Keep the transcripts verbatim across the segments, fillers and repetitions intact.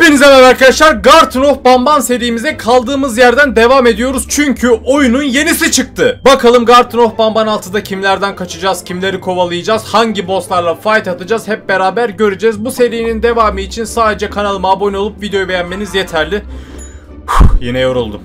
Hepinize merhaba arkadaşlar. Garten of Banban serimize kaldığımız yerden devam ediyoruz. Çünkü oyunun yenisi çıktı. Bakalım Garten of Banban altıda kimlerden kaçacağız, kimleri kovalayacağız, hangi bosslarla fight atacağız hep beraber göreceğiz. Bu serinin devamı için sadece kanalıma abone olup videoyu beğenmeniz yeterli. Uf, yine yoruldum.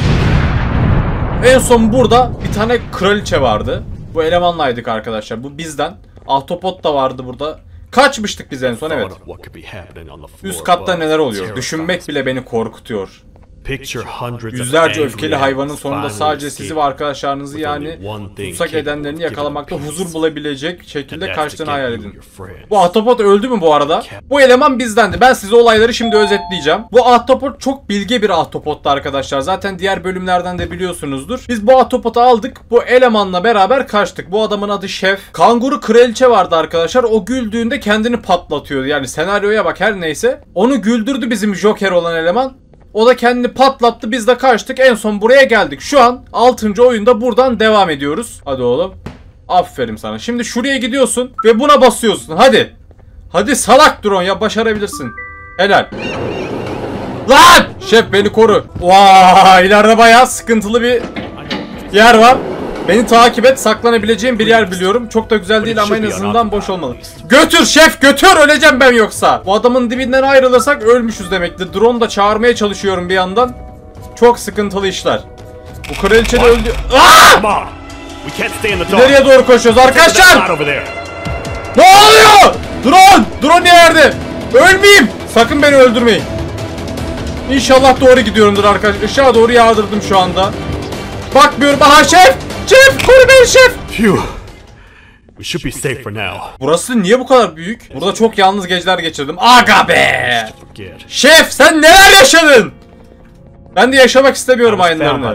En son burada bir tane kraliçe vardı. Bu elemanlaydık arkadaşlar. Bu bizden. Ahtapot da vardı burada. Kaçmıştık biz en son, evet. Üst katta neler oluyor? Düşünmek bile beni korkutuyor. Yüzlerce öfkeli hayvanın sonunda sadece sizi ve arkadaşlarınızı, yani tutsak edenlerini yakalamakta huzur bulabilecek şekilde kaçtığını hayal edin. Bu ahtapot öldü mü bu arada? Bu eleman bizdendi. Ben size olayları şimdi özetleyeceğim. Bu ahtapot çok bilge bir ahtapottu arkadaşlar. Zaten diğer bölümlerden de biliyorsunuzdur. Biz bu ahtapotu aldık. Bu elemanla beraber kaçtık. Bu adamın adı Şef. Kanguru kraliçe vardı arkadaşlar. O güldüğünde kendini patlatıyordu. Yani senaryoya bak, her neyse. Onu güldürdü bizim Joker olan eleman. O da kendini patlattı, biz de kaçtık, en son buraya geldik. Şu an altıncı oyunda buradan devam ediyoruz. Hadi oğlum. Aferin sana. Şimdi şuraya gidiyorsun ve buna basıyorsun. Hadi. Hadi salak drone ya, başarabilirsin. Helal. Lan! Şef beni koru. Vay, ileride bayağı sıkıntılı bir yer var. Beni takip et, saklanabileceğim bir yer biliyorum. Çok da güzel değil ama en azından boş olmalı. Götür şef, götür, öleceğim ben yoksa. Bu adamın dibinden ayrılırsak ölmüşüz demektir. Drone da çağırmaya çalışıyorum bir yandan. Çok sıkıntılı işler. Bu kraliçe de öldü. Aaaa! İleriye doğru koşuyoruz arkadaşlar. Ne oluyor? Drone! Drone nerede? Ölmeyeyim. Sakın beni öldürmeyin. İnşallah doğru gidiyorumdur arkadaşlar. Işığa doğru yağdırdım şu anda. Bakmıyorum. Aha şef! Şef! Koru beni şef! Phew. We should be safe for now. Burası niye bu kadar büyük? Burada çok yalnız geceler geçirdim. Aga be! Şef sen neler yaşadın? Ben de yaşamak istemiyorum aynılarını.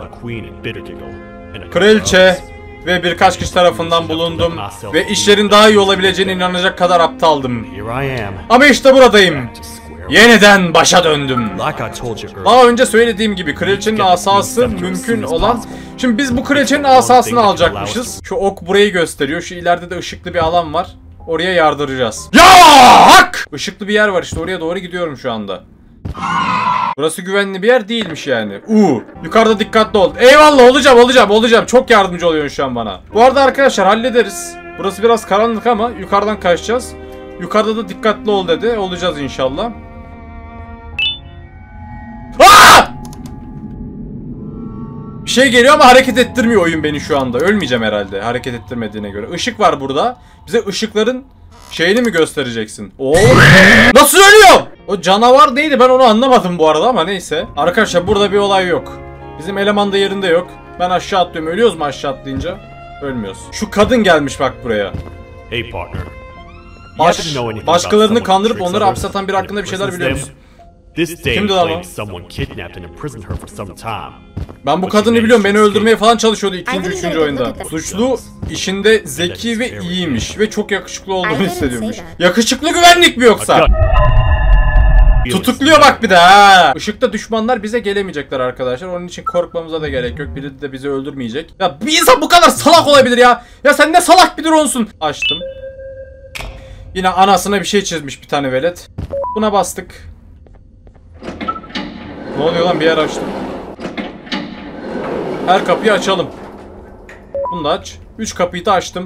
Kraliçe ve birkaç kişi tarafından bulundum ve işlerin daha iyi olabileceğine inanacak kadar aptaldım. Ama işte buradayım. Yeniden başa döndüm. Daha önce söylediğim gibi kraliçenin asası mümkün olan. Şimdi biz bu kraliçenin asasını alacakmışız. Şu ok burayı gösteriyor. Şu ileride de ışıklı bir alan var. Oraya yardıracağız. Ya hak! Işıklı bir yer var işte, oraya doğru gidiyorum şu anda. Burası güvenli bir yer değilmiş yani. Uuu. Yukarıda dikkatli ol. Eyvallah, olacağım olacağım olacağım. Çok yardımcı oluyorsun şu an bana. Bu arada arkadaşlar hallederiz. Burası biraz karanlık ama yukarıdan kaçacağız. Yukarıda da dikkatli ol dedi. Olacağız inşallah. Aa! Bir şey geliyor ama hareket ettirmiyor oyun beni şu anda. Ölmeyeceğim herhalde hareket ettirmediğine göre. Işık var burada. Bize ışıkların şeyini mi göstereceksin? Oo! Nasıl ölüyor? O canavar neydi, ben onu anlamadım bu arada ama neyse. Arkadaşlar burada bir olay yok. Bizim eleman da yerinde yok. Ben aşağı atlıyorum. Ölüyoruz mu aşağı atlayınca? Ölmüyoruz. Şu kadın gelmiş bak buraya. Hey partner. Baş, başkalarını kandırıp onları hapsatan biri hakkında bir şeyler biliyor musun? Kimdi lan o? Ben bu kadını biliyorum. Beni öldürmeye falan çalışıyordu ikinci, üçüncü oyunda. Suçlu işinde zeki ve iyiymiş ve çok yakışıklı olduğunu hissediyormuş. Yakışıklı güvenlik mi yoksa? Tutukluyor bak bir de ha. Işıkta düşmanlar bize gelemeyecekler arkadaşlar. Onun için korkmamıza da gerek yok. Biri de bizi öldürmeyecek. Ya bir insan bu kadar salak olabilir ya. Ya sen ne salak bir drone'sun. Açtım. Yine anasına bir şey çizmiş bir tane velet. Buna bastık. Ne oluyor lan, bir yer açtım. Her kapıyı açalım. Bunu da aç. Üç kapıyı da açtım.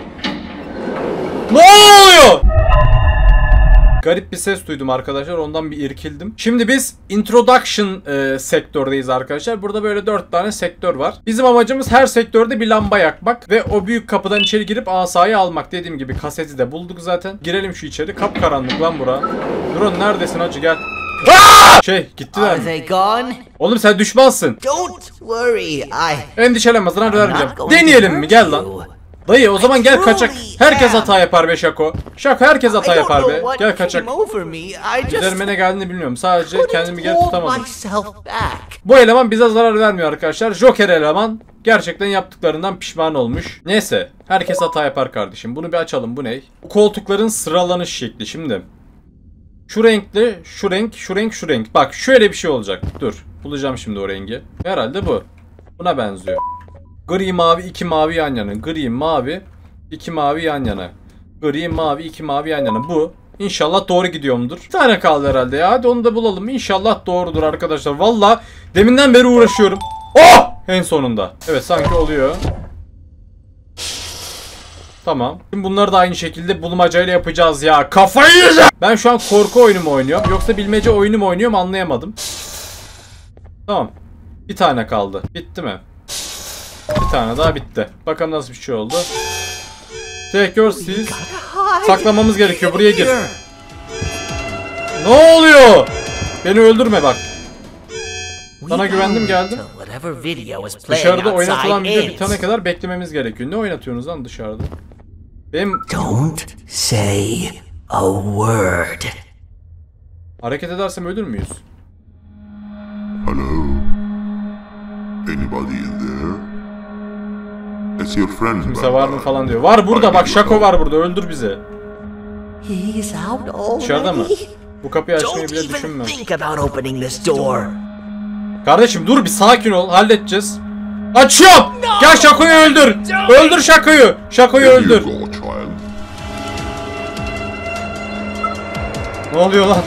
Ne oluyor? Garip bir ses duydum arkadaşlar. Ondan bir irkildim. Şimdi biz introduction e, sektördeyiz arkadaşlar. Burada böyle dört tane sektör var. Bizim amacımız her sektörde bir lamba yakmak ve o büyük kapıdan içeri girip asayı almak. Dediğim gibi kaseti de bulduk zaten. Girelim şu içeri. Kapkaranlık lan bura. Drone neredesin hacı, gel. Aa! Şey gittiler mi? Oğlum sen düşmansın. Endişelenme, zarar vermeyeceğim. Deneyelim mi? Gel lan. Dayı o zaman gel kaçak. Herkes hata yapar be Şako. Şako herkes hata yapar be. Gel kaçak. Üzerime ne geldiğini bilmiyorum. Sadece kendimi geri tutamadım. Bu eleman bize zarar vermiyor arkadaşlar. Joker eleman gerçekten yaptıklarından pişman olmuş. Neyse. Herkes hata yapar kardeşim. Bunu bir açalım. Bu ne? Bu koltukların sıralanış şekli şimdi. Şu renkli, şu renk, şu renk, şu renk. Bak şöyle bir şey olacak. Dur. Bulacağım şimdi o rengi. Herhalde bu. Buna benziyor. Gri, mavi, iki mavi yan yana. Gri, mavi, iki mavi yan yana. Gri, mavi, iki mavi yan yana. Bu. İnşallah doğru gidiyorumdur. Bir tane kaldı herhalde ya. Hadi onu da bulalım. İnşallah doğrudur arkadaşlar. Valla deminden beri uğraşıyorum. Oh! En sonunda. Evet sanki oluyor. Tamam. Şimdi bunları da aynı şekilde bulmacayla yapacağız ya. Kafayı yiyeceğim. Ben şu an korku oyunu mu oynuyorum yoksa bilmece oyunu mu oynuyorum anlayamadım. Tamam. Bir tane kaldı. Bitti mi? Bir tane daha bitti. Bakalım nasıl bir şey oldu. Take your seats. Saklamamız gerekiyor. Buraya gir. Ne oluyor? Beni öldürme bak. Sana güvendim geldim. Dışarıda oynatılan video bitene kadar beklememiz gerekiyor. Ne oynatıyorsunuz lan dışarıda? Benim... Don't say a word. Hareket edersem ölür müyüz? Hello? Anybody in there? It's your friend. Kimse var mı falan diyor. Var burada bak, Şako var burada, öldür bizi. He's out already. Dışarıda mı? Bu kapıyı açmayı Don't bile even düşünme. think about opening this door. Kardeşim dur bir sakin ol, halledeceğiz. Açıyorum! Gel Şako'yu öldür! Öldür Şako'yu! Şako'yu Here you öldür! go, child. Ne oluyor lan?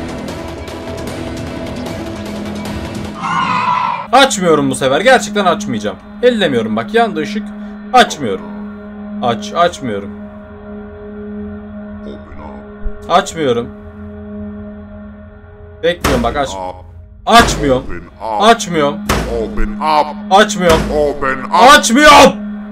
Açmıyorum bu sefer. Gerçekten açmayacağım. Ellemiyorum bak. Yandı ışık. Açmıyorum. Aç. Açmıyorum. Open up. Açmıyorum. Bekliyorum bak aç. Up. Açmıyorum. Open up. Açmıyorum. Open up. Açmıyorum. Open up. Açmıyorum.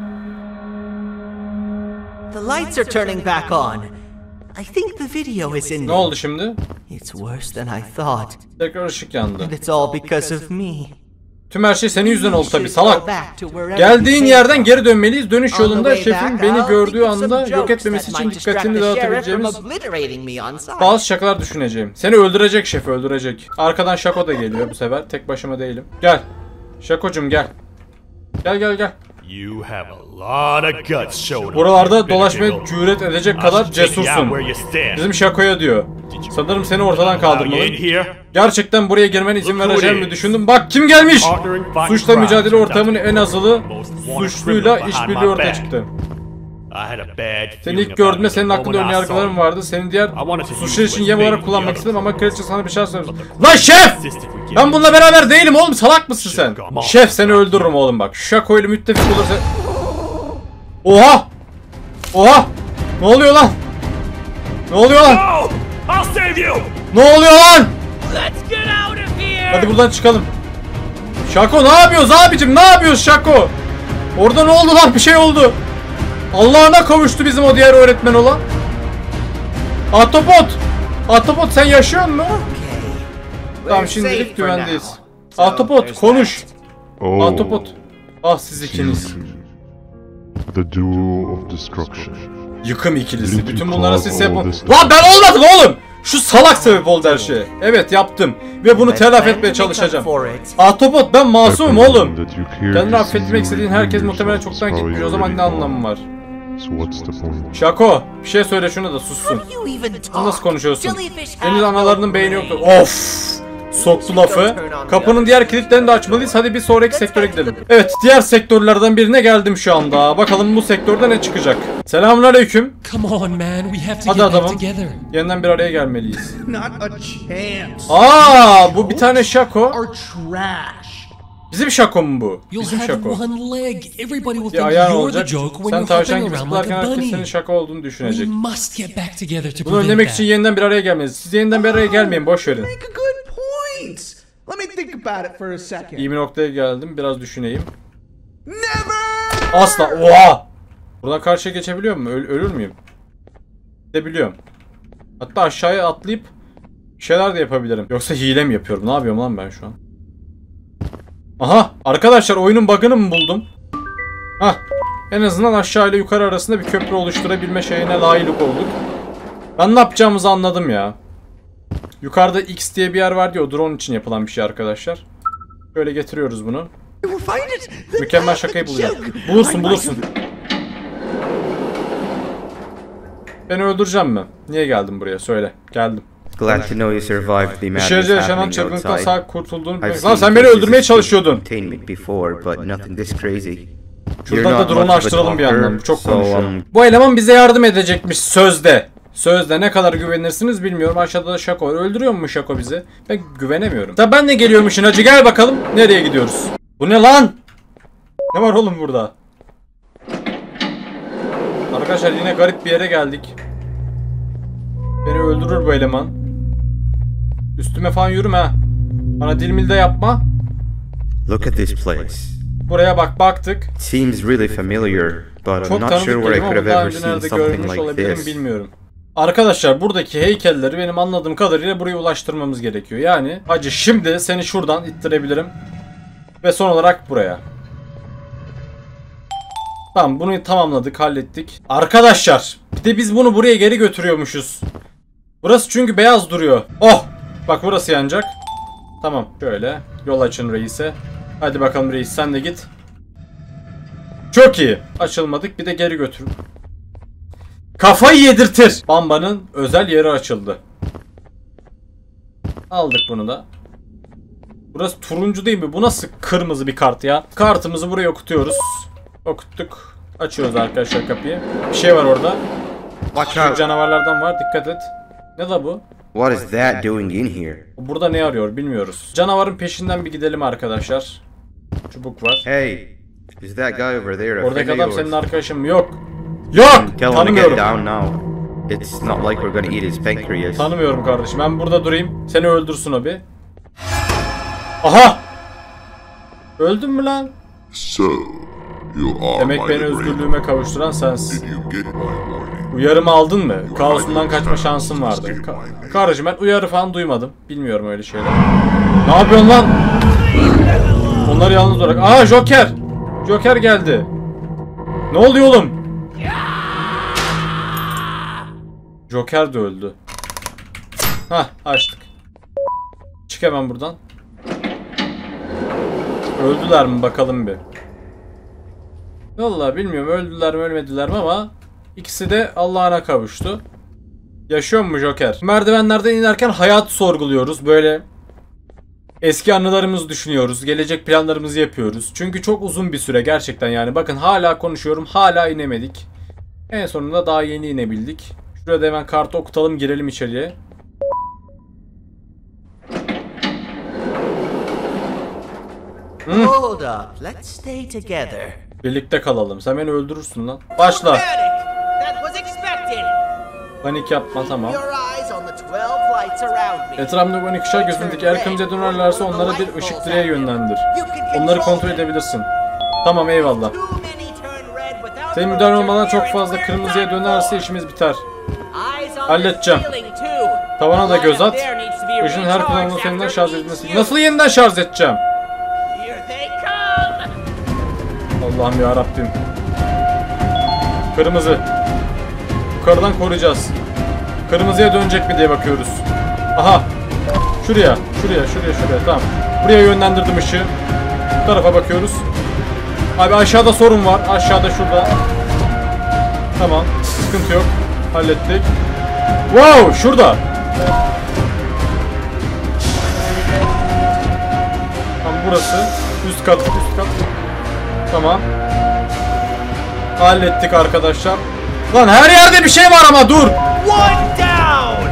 The lights are turning back on. I think the video is in. Ne oldu şimdi? It's worse than I thought. Tekrar ışık yandı. And it's all because of me. Tüm her şey senin yüzünden oldu tabi salak. Geldiğin yerden geri dönmeliyiz. Dönüş yolunda şefin beni gördüğü anda yok etmemesi için dikkatini dağıtabileceğimiz bazı şakalar düşüneceğim. Seni öldürecek şef, öldürecek. Arkadan Şako da geliyor bu sefer. Tek başıma değilim. Gel. Şakocum gel. Gel gel gel. You have a lot of guts showing up. Buralarda dolaşmaya cüret edecek kadar cesursun. Bizim Şako'ya diyor. Sanırım seni ortadan kaldırmalıyım. Gerçekten buraya girmene izin vereceğimi düşündüm. Bak kim gelmiş? Suçla mücadele ortamının en azılı suçluyla işbirliği ortaya çıktı. Seni ilk gördüğümde senin hakkında ön yargılarım vardı. Senin diğer suçlar için yem olarak kullanmak istedim ama kraliçe sana bir şey söyledim. Lan şef! Ben bununla beraber değilim oğlum, salak mısın sen? Şef seni öldürürüm oğlum bak. Şako ile müttefik olursa... Oha! Oha! Ne oluyor lan? Ne oluyor lan? Ne oluyor lan? Hadi buradan çıkalım. Şako ne yapıyoruz abicim? Ne yapıyoruz Şako? Orada ne oldu lan? Bir şey oldu. Allah'ına kavuştu bizim o diğer öğretmen olan. Ahtapot! Ahtapot sen yaşıyor musun? Tamam şimdilik güvendeyiz. Ahtapot konuş. Oh, Ahtapot. Ah siz ikiniz. the duo of destruction. Yıkım ikilisi. Bütün bunlara siz sebep ol... Lan ben olmadım oğlum! Şu salak sebep oldu her şeye. Evet yaptım. Ve bunu telafi etmeye çalışacağım. Ahtapot ben masumum oğlum. Kendini affetmek istediğin herkes muhtemelen çoktan gitmiş. O zaman ne anlamı var? Şako bir şey söyle şuna da sussun. Nasıl konuşuyorsun? Deniz analarının beyni yoktu. Of! Soktu lafı. Kapının diğer kilitlerini de açmalıyız. Hadi bir sonraki sektöre gidelim. Evet, diğer sektörlerden birine geldim şu anda. Bakalım bu sektörde ne çıkacak. Selamünaleyküm. Hadi adamım. Yeniden bir araya gelmeliyiz. Aa, bu bir tane Şako. Bizim Şako mu bu? Bizim Şako. Bir ayağın olacak. Sen tavşan gibi zıplarken herkes senin Şako olduğunu düşünecek. Bunu önlemek için yeniden bir araya gelmeliyiz. Siz yeniden bir araya gelmeyin, boş verin. İyi bir noktaya geldim. Biraz düşüneyim. Asla. Oha! Buradan karşıya geçebiliyor muyum? Öl ölür müyüm? Gidebiliyorum. Hatta aşağıya atlayıp şeyler de yapabilirim. Yoksa hile mi yapıyorum? Ne yapıyorum lan ben şu an? Aha! Arkadaşlar oyunun bug'ını mı buldum? Hah! En azından aşağı ile yukarı arasında bir köprü oluşturabilme şeyine layık olduk. Ben ne yapacağımızı anladım ya. Yukarıda X diye bir yer var diyor. Drone için yapılan bir şey arkadaşlar. Böyle getiriyoruz bunu. Mükemmel şakayı bulacağım. Bulursun bulursun. Beni öldüreceğim mi? Niye geldim buraya? Söyle. Geldim. Glad to know you survived the madness Dışarıda yaşanan happening çılgınlıktan outside. sağ kurtulduğunu I've biliyorum. Lan seen sen beni cases öldürmeye of çalışıyordun. containment before, but nothing this crazy. Şuradan da You're not drone'u much of a açtıralım bir talker, yandan. Çok so, konuşuyor. um, Bu eleman bize yardım edecekmiş sözde. Sözde ne kadar güvenirsiniz bilmiyorum. Aşağıda da Şako var. Öldürüyor mu Şako bizi? Ben güvenemiyorum. Tabi ben de geliyormuşsun hacı, gel bakalım. Nereye gidiyoruz? Bu ne lan? Ne var oğlum burada? Arkadaşlar yine garip bir yere geldik. Beni öldürür bu eleman. Üstüme falan yürüme ha. Bana dilmil de yapma. Look at this place. Buraya bak, baktık. Seems really familiar, but I'm Çok not tanıdık sure where I geliyor could ama have daha ever önce seen nerede something görmüş like olabilirim this. bilmiyorum. Arkadaşlar buradaki heykelleri benim anladığım kadarıyla buraya ulaştırmamız gerekiyor. Yani hacı şimdi seni şuradan ittirebilirim. Ve son olarak buraya. Tamam, bunu tamamladık, hallettik. Arkadaşlar bir de biz bunu buraya geri götürüyormuşuz. Burası çünkü beyaz duruyor. Oh! Bak burası yanacak. Tamam, şöyle yol açın reise. Hadi bakalım reis, sen de git. Çok iyi. Açılmadık, bir de geri götür. Kafayı yedirtir. Bamba'nın özel yeri açıldı. Aldık bunu da. Burası turuncu değil mi? Bu nasıl kırmızı bir kart ya? Kartımızı buraya okutuyoruz. Okuttuk. Açıyoruz arkadaşlar kapıyı. Bir şey var orada. Şu canavarlardan var, dikkat et. Ne da bu? What is that doing in here? Burada ne arıyor bilmiyoruz. Canavarın peşinden bir gidelim arkadaşlar. Çubuk var. Hey, is that guy over there a Oradaki friend of adam senin yours? arkadaşın mı? Yok. Yok! Tell him to get Tanımıyorum. down now. It's not like we're gonna eat his pancreas. Tanımıyorum kardeşim. Ben burada durayım. Seni öldürsün o bir. Aha! Öldün mü lan? So, you are Demek my beni liberator. özgürlüğüme kavuşturan sensin. Did you get my warning? Uyarımı aldın mı? Kaosundan kaçma şansın vardı. Ka kardeşim ben uyarı falan duymadım. Bilmiyorum öyle şeyler. Ne yapıyorsun lan? Onları yalnız bırak. Aa, Joker! Joker geldi. Ne oluyor oğlum? Joker de öldü. Hah, açtık. Çık hemen buradan. Öldüler mi bakalım bir. Vallahi bilmiyorum öldüler mi ölmediler mi ama ikisi de Allah'ına kavuştu. Yaşıyor mu Joker? Merdivenlerden inerken hayatı sorguluyoruz. Böyle eski anılarımızı düşünüyoruz. Gelecek planlarımızı yapıyoruz. Çünkü çok uzun bir süre gerçekten yani. Bakın hala konuşuyorum. Hala inemedik. En sonunda daha yeni inebildik. Şurada hemen kartı okutalım, girelim içeriye. Hmm. Hold up, let's stay together. Birlikte kalalım. Sen beni öldürürsün lan. Başla. Panic! That was expected! Panik yapma, tamam. Your eyes on the twelve lights around me. Etrafımda on iki ışığa gözündeki eğer kırmızıya dönerlerse onlara bir ışık direğe yönlendir. Onları kontrol edebilirsin. Tamam, eyvallah. Too many turn red without Senin müdahale olmadan çok fazla kırmızıya dönerse işimiz biter. Eyes on Halledeceğim. the ceiling, too. Tavana da göz at. The line up there needs to be Işın her kullanımda recharged seninden after şarj each edilmesi. use. Nasıl yeniden şarj edeceğim? Here they come. Allah'ım ya Rabbim. Kırmızı. Yukarıdan koruyacağız. Kırmızıya dönecek mi diye bakıyoruz. Aha. Şuraya, şuraya, şuraya, şuraya. Tamam. Buraya yönlendirdim ışığı. Bu tarafa bakıyoruz. Abi aşağıda sorun var. Aşağıda şurada. Tamam. Sıkıntı yok. Hallettik. Wow! Şurada. Tamam, burası. Üst kat, üst kat. Tamam. Hallettik arkadaşlar. Lan her yerde bir şey var ama dur. One down!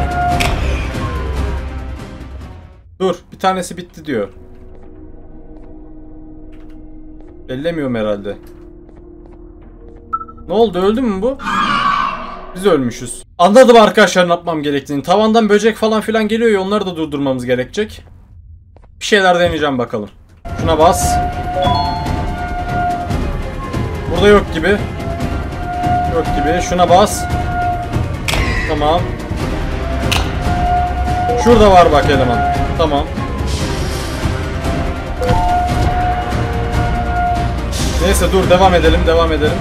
Dur. Bir tanesi bitti diyor. Ellemiyorum herhalde. Ne oldu? Öldü mü bu? Biz ölmüşüz. Anladım arkadaşlar ne yapmam gerektiğini. Tavandan böcek falan filan geliyor ya, onları da durdurmamız gerekecek. Bir şeyler deneyeceğim bakalım. Şuna bas. Burada yok gibi. Yok gibi. Şuna bas. Tamam. Şurada var bak eleman. Tamam. Neyse dur, devam edelim, devam edelim.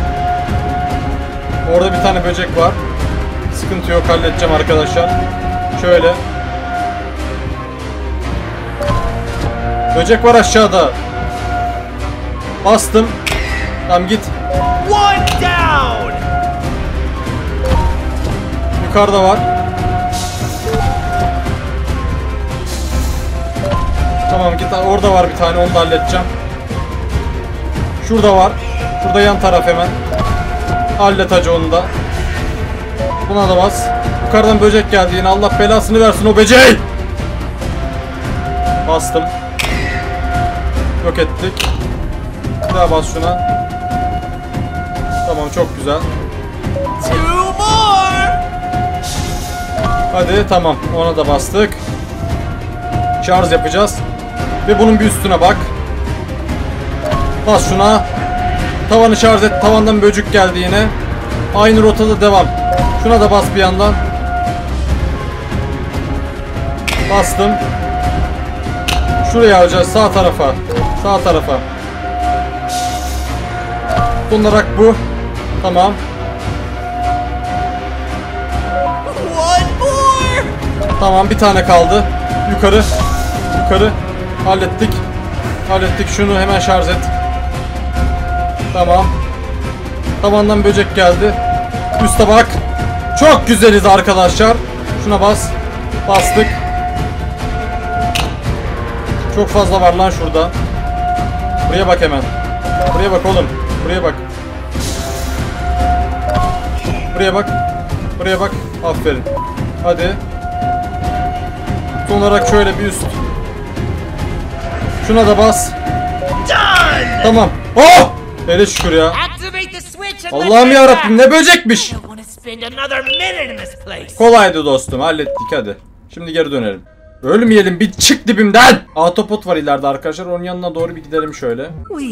Orada bir tane böcek var. Sıkıntı yok, halledeceğim arkadaşlar. Şöyle. Böcek var aşağıda. Bastım. Tamam, git. One down! Yukarıda var. Tamam, git. Orada var bir tane, onu da halledeceğim. Şurada var. Şurada yan taraf hemen. Hallet hacı onu da. Buna da bas. Yukarıdan böcek geldi yine. Allah belasını versin o böceği. Bastım. Yok ettik. Bir daha bas şuna. Tamam, çok güzel. Hadi tamam, ona da bastık. Şarj yapacağız. Ve bunun bir üstüne bak. Bas şuna. Tavanı şarj et. Tavandan böcek geldi yine. Aynı rotada devam. Şuna da bas bir yandan. Bastım. Şuraya alacağız, sağ tarafa. Sağ tarafa. Son olarak bu. Tamam. Tamam, bir tane kaldı. Yukarı. Yukarı. Hallettik. Hallettik. Şunu hemen şarj et. Tamam. Tavandan böcek geldi. Üste bak. Çok güzeliz arkadaşlar. Şuna bas. Bastık. Çok fazla var lan şurada. Buraya bak hemen. Buraya bak oğlum. Buraya bak. Buraya bak. Buraya bak. Aferin. Hadi. Son olarak şöyle bir üst. Şuna da bas. Tamam. Oh! Hele şükür ya. Allah'ım yarabbim, ne böcekmiş. Kolaydı dostum, hallettik hadi. Şimdi geri dönelim. Ölmeyelim, bir çık dibimden. Ahtapot var ileride arkadaşlar, onun yanına doğru bir gidelim şöyle.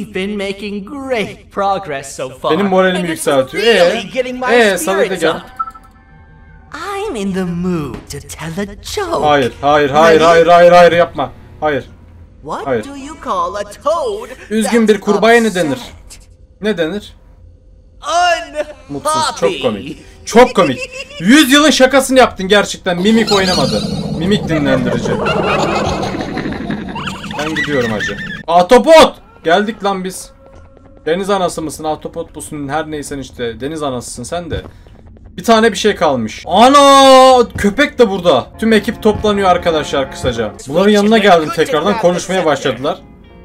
Benim moralimi yükseltiyor. Eee? Eee Sadık'a gel. I'm in the mood to tell a joke. Hayır, hayır, hayır, hayır, hayır, hayır yapma. Hayır. What Hayır. do you call a toad? Üzgün bir that's kurbağaya ne upset? denir? Ne denir? Mutsuz, Unhappy. çok komik. Çok komik. yüz yılın şakasını yaptın gerçekten. Mimik oynamadı. Mimik dinlendirici. Ben gidiyorum hacı. Ahtapot! Geldik lan biz. Deniz anası mısın? Ahtapot musun? Her neysen işte. Deniz anasısın sen de. Bir tane bir şey kalmış. Ana! Köpek de burada. Tüm ekip toplanıyor arkadaşlar kısaca. Bunların yanına geldim tekrardan, konuşmaya başladılar.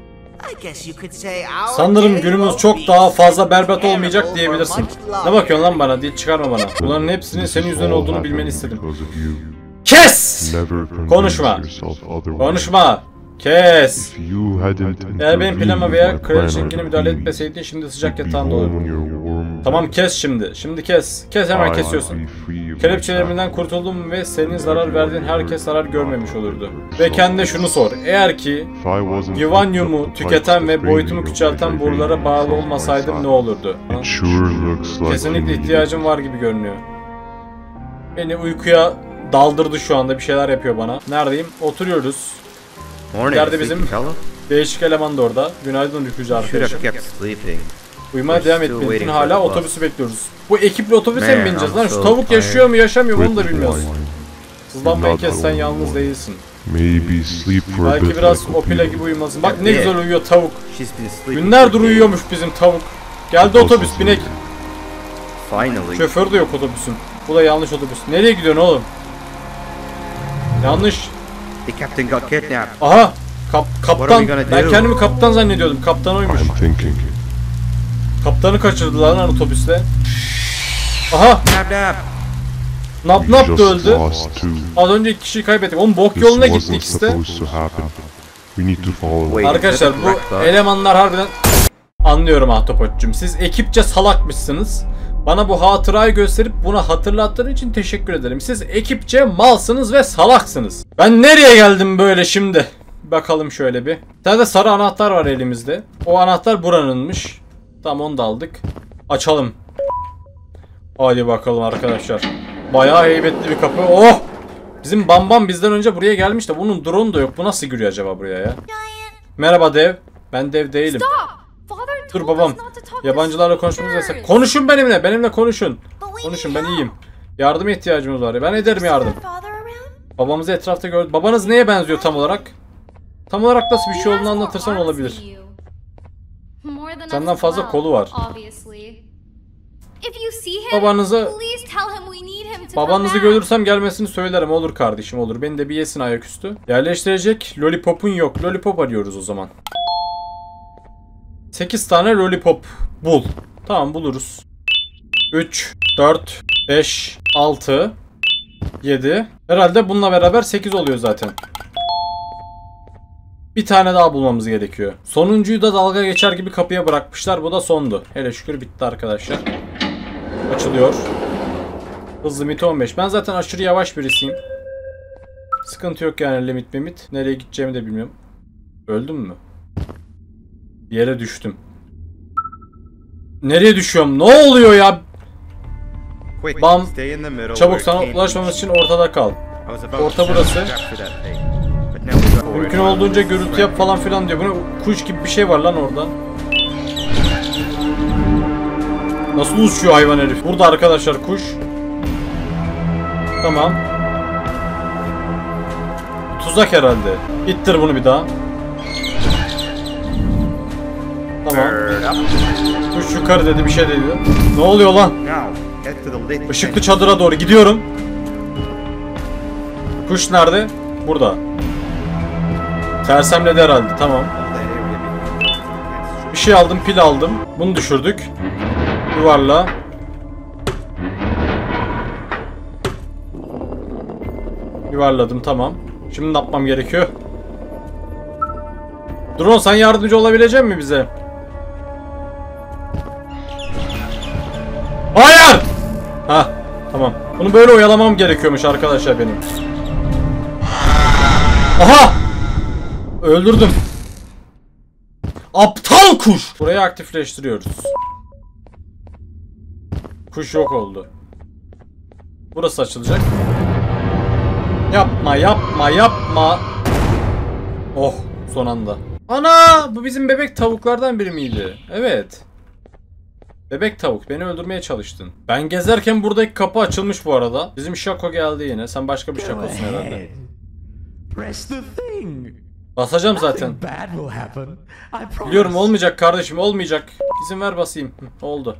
Sanırım günümüz çok daha fazla berbat olmayacak diyebilirsin. Ne bakıyorsun lan bana? Dil çıkarma bana. Bunların hepsinin senin yüzünden olduğunu bilmeni istedim. Kes! Konuşma. Konuşma. Kes. Eğer benim planıma veya kraliçeninkine müdahale etmeseydin şimdi sıcak yatağında olurdun. Tamam, kes şimdi. Şimdi kes. Kes, hemen kesiyorsun. Kelepçelerimden kurtuldum ve senin zarar verdiğin herkes zarar görmemiş olurdu. Ve kendine şunu sor. Eğer ki Yuvanyum'u tüketen ve boyutumu küçelten borulara bağlı olmasaydım ne olurdu? Ha? Kesinlikle ihtiyacım var gibi görünüyor. Beni uykuya daldırdı şu anda. Bir şeyler yapıyor bana. Neredeyim? Oturuyoruz. İleride bizim değişik eleman da orada. Günaydın uykucu arkadaşım. Uyumaya devam etmenin hala otobüsü bekliyoruz. Bu ekiple otobüse mi bineceğiz lan? Şu tavuk yaşıyor mu yaşamıyor mu onu da bilmiyoruz. Sızlanmayı kes, sen yalnız değilsin. Belki biraz Opila gibi uyumasın. Bak ne güzel uyuyor tavuk. Günlerdir uyuyormuş bizim tavuk. Geldi otobüs, binek. Şoför de yok otobüsün. Bu da yanlış otobüs. Nereye gidiyorsun oğlum? Yanlış. Aha! Kap kaptan. Ben kendimi kaptan zannediyordum. Kaptan oymuş. Kaptanı kaçırdılar lan otobüste. Aha! Nap nap da öldü. Az önce iki kişiyi kaybettik. Oğlum bok yoluna gitti ikisi de. Arkadaşlar bu elemanlar harbiden... Anlıyorum Ahtapot'cum. Siz ekipçe salakmışsınız. Bana bu hatırayı gösterip buna hatırlattığın için teşekkür ederim. Siz ekipçe malsınız ve salaksınız. Ben nereye geldim böyle şimdi? Bakalım şöyle bir. Bir tane de sarı anahtar var elimizde. O anahtar buranınmış. Tamam, onu da aldık. Açalım. Hadi bakalım arkadaşlar. Bayağı heybetli bir kapı. Oh! Bizim Bambam bizden önce buraya gelmiş de bunun drone da yok. Bu nasıl giriyor acaba buraya ya? Merhaba dev. Ben dev değilim. Dur babam. Yabancılarla konuşmamız yasak. Konuşun benimle. Benimle konuşun. Konuşun, ben iyiyim. Yardıma ihtiyacımız var. Ben ederim yardım. Babamızı etrafta gördüm. Babanız neye benziyor tam olarak? Tam olarak nasıl bir şey olduğunu anlatırsan olabilir. Senden fazla kolu var. Babanıza Babanızı görürsem gelmesini söylerim. Olur kardeşim, olur. Beni de bir yesin ayaküstü. Yerleştirecek lollipop'un yok. Lollipop arıyoruz o zaman. sekiz tane lollipop bul. Tamam, buluruz. üç, dört, beş, altı, yedi. Herhalde bununla beraber sekiz oluyor zaten. Bir tane daha bulmamız gerekiyor. Sonuncuyu da dalga geçer gibi kapıya bırakmışlar. Bu da sondu. Hele şükür bitti arkadaşlar. Açılıyor. Hız limiti on beş. Ben zaten aşırı yavaş birisiyim. Sıkıntı yok yani limit limit. Nereye gideceğimi de bilmiyorum. Öldüm mü? Bir yere düştüm. Nereye düşüyorum? Ne oluyor ya? Bam. Çabuk sana ulaşmamız için ortada kal. Orta burası. Mümkün olduğunca gürültü yap falan filan diyor. Bu ne? Kuş gibi bir şey var lan orada. Nasıl uçuyor hayvan herif? Burada arkadaşlar kuş. Tamam. Tuzak herhalde. İttir bunu bir daha. Tamam. Kuş yukarı dedi, bir şey dedi. Ne oluyor lan? Işıklı çadıra doğru gidiyorum. Kuş nerede? Burada. Sersemledi herhalde. Tamam. Bir şey aldım, pil aldım. Bunu düşürdük. Yuvarla. Yuvarladım, tamam. Şimdi ne yapmam gerekiyor? Drone, sen yardımcı olabilecek misin bize? Hayır! Hah, tamam. Bunu böyle oyalamam gerekiyormuş arkadaşlar benim. Aha! Öldürdüm. Aptal kuş! Burayı aktifleştiriyoruz. Kuş yok oldu. Burası açılacak. Yapma, yapma, yapma. Oh, son anda. Ana! Bu bizim bebek tavuklardan biri miydi? Evet. Bebek tavuk, beni öldürmeye çalıştın. Ben gezerken buradaki kapı açılmış bu arada. Bizim Şako geldi yine. Sen başka bir Şakosun herhalde. Basacağım zaten. Biliyorum olmayacak kardeşim, olmayacak. İzin ver basayım. Hı, oldu.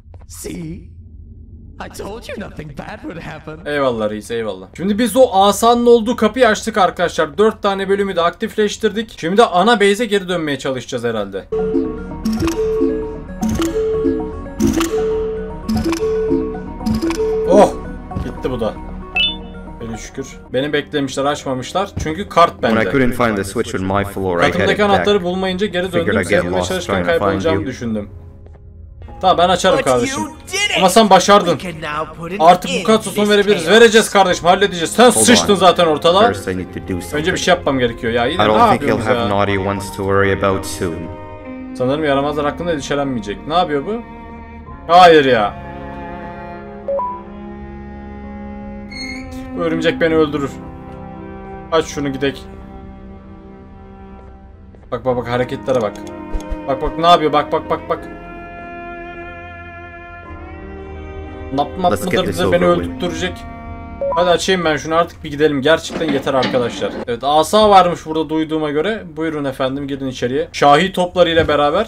Eyvallah reis, eyvallah. Şimdi biz o asanın olduğu kapıyı açtık arkadaşlar. dört tane bölümü de aktifleştirdik. Şimdi de ana base'e geri dönmeye çalışacağız herhalde. Oh! Gitti bu da. Hele şükür. Beni beklemişler, açmamışlar. Çünkü kart bende. Katımdaki anahtarı bulmayınca geri döndüm. Seninle çalışırken kaybolacağımı düşündüm. Tamam, ben açarım kardeşim. Ama sen başardın. Artık bu kadar son verebiliriz. Vereceğiz kardeşim, halledeceğiz. Sen sıçtın zaten ortada. Önce bir şey yapmam gerekiyor ya. Yine ne yapıyorsunuz ya? Sanırım yaramazlar hakkında endişelenmeyecek. Ne yapıyor bu? Hayır ya. Bu örümcek beni öldürür. Aç şunu, gidek. Bak bak bak, hareketlere bak. Bak bak ne yapıyor, bak bak bak bak. Nap nap mıdır bize, beni öldürecek. Hadi açayım ben şunu artık, bir gidelim. Gerçekten yeter arkadaşlar. Evet, asa varmış burada duyduğuma göre. Buyurun efendim, gidin içeriye. Şahi topları ile beraber.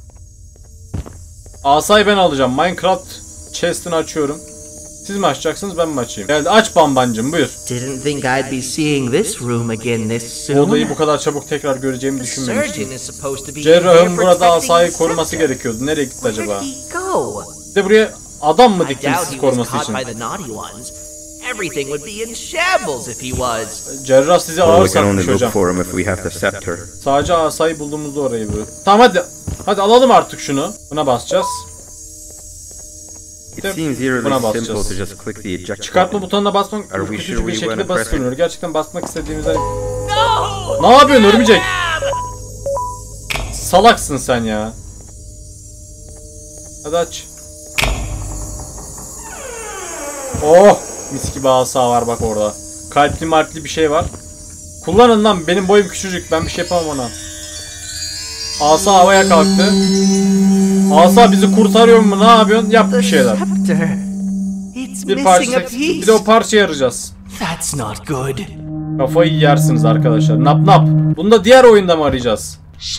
Asayı ben alacağım. Minecraft chest'ini açıyorum. Siz mi açacaksınız, ben mi açayım? Geldi, aç bambancım, buyur. Didn't think I'd be seeing this room again this soon. Bu odayı bu kadar çabuk tekrar göreceğimi düşünmemiştim. Cerrahın burada asayı koruması gerekiyordu. Nereye gitti acaba? Bir de buraya adam mı diktim sizi koruması için? Cerrah sizi ağır satmış hocam. Sadece asayı bulduğumuzda orayı böyle. Tamam hadi. Hadi alalım artık şunu. Buna basacağız. Buna basacağız. Çıkartma butonuna basmak ürkütücü bir şekilde basit görünüyor. Gerçekten basmak istediğimizde... No! Ne yapıyorsun örümcek? Salaksın sen ya. Hadi aç. Oh! Mis gibi asa var bak orada. Kalpli marpli bir şey var. Kullanın lan, benim boyum küçücük. Ben bir şey yapamam ona. Asa havaya kalktı. Asa bizi kurtarıyor mu? Ne yapıyorsun? Yap bir şeyler. Bir parça, bir de o parçayı arayacağız. Kafayı yersiniz arkadaşlar. Nap nap. Bunu da diğer oyunda mı arayacağız?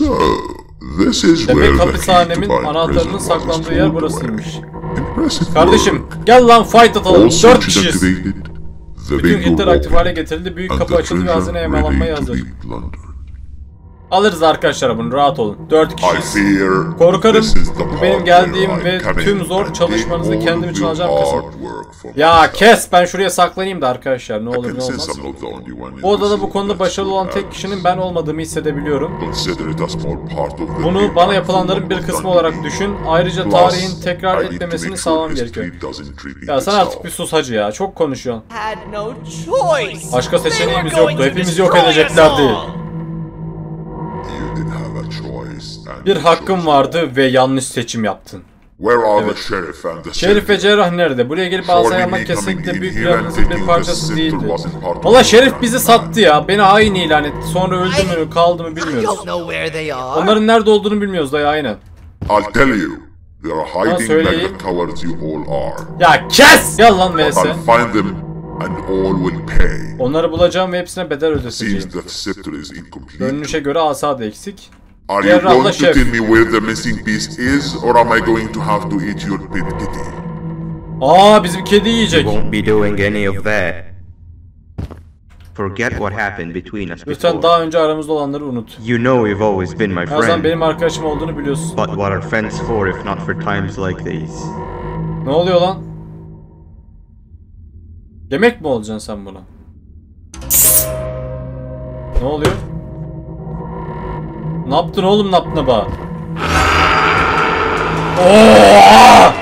Demek hapishanemin anahtarının saklandığı yer burasıymış. Kardeşim gel lan, fight atalım. Dört kişiyiz. Bütün kilitler aktif hale getirildi. Büyük kapı açıldı ve hazine yağmalanmaya hazır. Alırız arkadaşlar bunu, rahat olun. dört I kişi. fear Korkarım this is the bu benim part geldiğim where I ve come tüm in zor and çalışmanızı take all kendim için of alacağım your kısım. hard work for Ya myself. kes, ben şuraya saklanayım da arkadaşlar, ne I olur can ne sense olmaz. I'm not the only one in Bu odada this bu konuda room başarılı olan that's tek good kişinin ben olmadığımı hissedebiliyorum. Consider it a small part of the Bunu big bana act yapılanların for bir what kısmı was done olarak to me. düşün. Ayrıca Plus, tarihin tekrar I need to etmemesini make sağlamam sure gerekiyor. history doesn't repeat Ya sen artık bir itself. sus hacı ya, çok konuşuyorsun. Had no choice. Başka They seçeneğimiz were going yoktu, to hepimizi yok destroy us edeceklerdi. all. You did have a choice and Bir you hakkın chose vardı ve yanlış seçim yaptın. Where are Evet. the sheriff and the Şerif ve sergeant? cerrah nerede? Buraya gelip Surely alsay almak me coming kesinlikle in büyük here and planınızın bir taking parçası the scepter değildi. wasn't part of Valla the Şerif plan. bizi sattı ya. Beni hain ilan etti. Sonra öldü mü kaldı mı I bilmiyoruz. don't know where they are. Onların nerede olduğunu bilmiyoruz dayı, aynen. I'll tell you, they are hiding like söyleyeyim. the cowards you all are. Ya kes! Gel lan V S. I'll find them and all will pay. Onları bulacağım ve hepsine bedel ödeteceğim. Seems that scepter is incomplete. Görünüşe göre asa da eksik. Are you Cerrahla going to şef. tell me where the missing piece is, or am I going to have to eat your pet kitty? Aa, bizim kedi yiyecek. Won't be doing any of that. Forget what happened between us Lütfen before. daha önce aramızda olanları unut. You know you've always been my Her zaman friend. benim arkadaşım olduğunu biliyorsun. But what are friends for if not for times like these? Ne oluyor lan? Yemek mi olacaksın sen buna? Ne oluyor? Ne yaptın oğlum napnaba? Oo!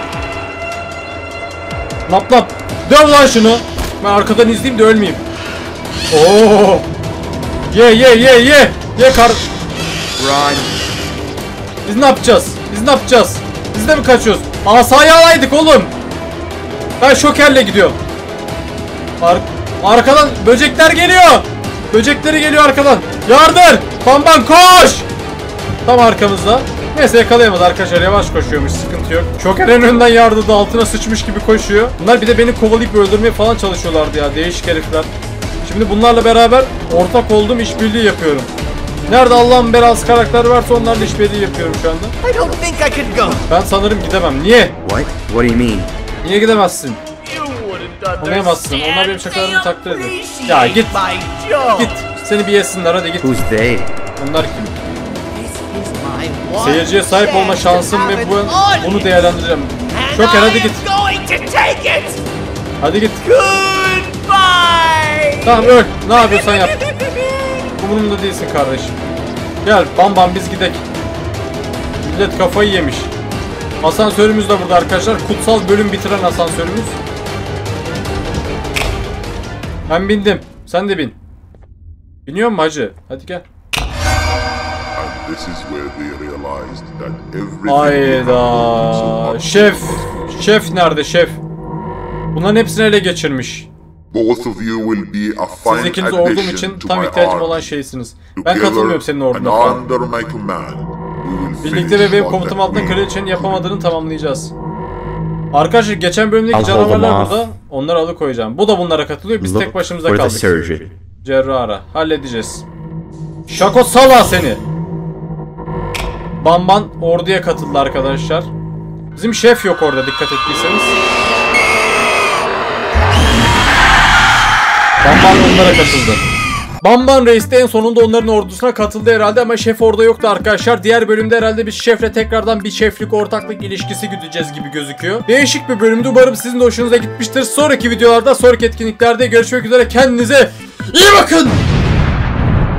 Nap nap. Döv lan şunu. Ben arkadan izleyeyim de ölmeyeyim. Oo! Ye ye ye ye. Ye kar. Run! Biz ne yapacağız? Biz ne yapacağız? Biz de mi kaçıyoruz? Asayı alaydık oğlum. Ben şokerle gidiyorum. Ar arkadan böcekler geliyor. Böcekleri geliyor arkadan. Yardır. Bamban koş. Tam arkamızda. Neyse yakalayamadı arkadaşlar, yavaş koşuyormuş, sıkıntı yok. Şoker en önden yardırdı, altına sıçmış gibi koşuyor. Bunlar bir de beni kovalayıp öldürmeye falan çalışıyorlardı ya, değişik herifler. Şimdi bunlarla beraber ortak olduğum işbirliği yapıyorum. Nerede Allah'ın belası karakter varsa onlarla işbirliği yapıyorum şu anda. I don't think I could go. Ben sanırım gidemem. Niye? What? What do you mean? Niye gidemezsin? You wouldn't Anlayamazsın. Onlar benim understand. şakalarımı They takdir ediyor. appreciate Ya git. my joke. Git. Seni bir yesinler, hadi git. Who's they? Onlar kim? This is my one Seyirciye sahip olma chance to şansım have ve an bu, bunu audience. değerlendireceğim. And Şoker I hadi git. am going to take it. Hadi git. Goodbye. Tamam öl. Ne yapıyorsan yap. Umurumda değilsin kardeşim. Gel bam bam biz gidek. Millet kafayı yemiş. Asansörümüz de burada arkadaşlar. Kutsal bölüm bitiren asansörümüz. Ben bindim. Sen de bin. Biniyor mu hacı? Hadi gel. And this is where they realized that everything they Ayda. had Şef. Şef nerede şef? Bunların hepsini ele geçirmiş. Both of you will be a Siz fine ikiniz ordum addition için to tam my ihtiyacım army. olan şeysiniz. Ben Together katılmıyorum senin orduna and falan. under my command, we will Birlikte finish ve benim what komutam that altında we- kraliçenin yapamadığını tamamlayacağız. Arkadaşlar geçen bölümdeki I'll hold canavarlar them off. burada. Onları alıkoyacağım. Bu da bunlara katılıyor. Biz Look tek başımıza for the kaldık. surgeon. Cerrah'a. Halledeceğiz. Şako sala seni. Bamban orduya katıldı arkadaşlar. Bizim şef yok orada, dikkat ettiyseniz. Bamban onlara katıldı. Bamban Reis de en sonunda onların ordusuna katıldı herhalde ama şef orada yoktu arkadaşlar. Diğer bölümde herhalde biz şefle tekrardan bir şeflik ortaklık ilişkisi güdeceğiz gibi gözüküyor. Değişik bir bölümdü. Umarım sizin de hoşunuza gitmiştir. Sonraki videolarda, sonraki etkinliklerde görüşmek üzere. Kendinize iyi bakın.